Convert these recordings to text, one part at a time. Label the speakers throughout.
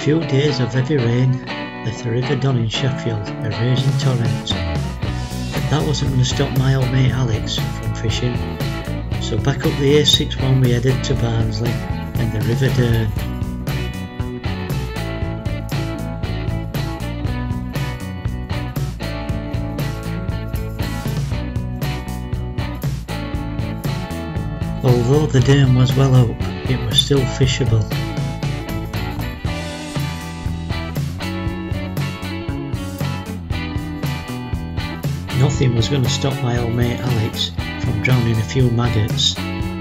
Speaker 1: few days of heavy rain left the River Don in Sheffield a raging torrent, but that wasn't going to stop my old mate Alex from fishing, so back up the A61 we headed to Barnsley and the River Dearne. Although the Dearne was well up, it was still fishable. Nothing was going to stop my old mate Alex from drowning a few maggots.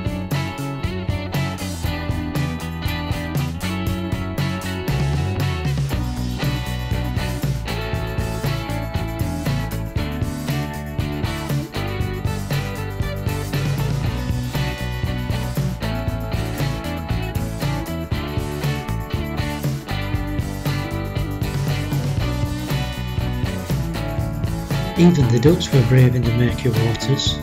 Speaker 1: Even the ducks were brave in the murky waters.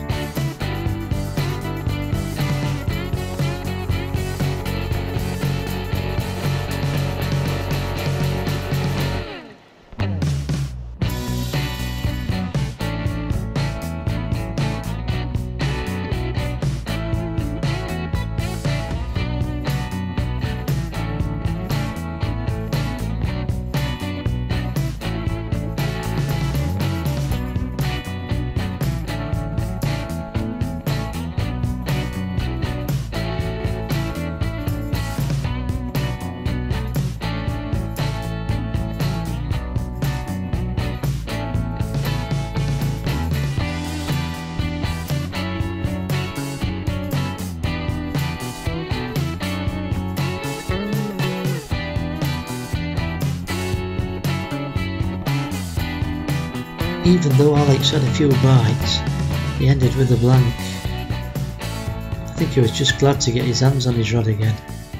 Speaker 1: Even though Alex had a few bites, he ended with a blank. I think he was just glad to get his hands on his rod again.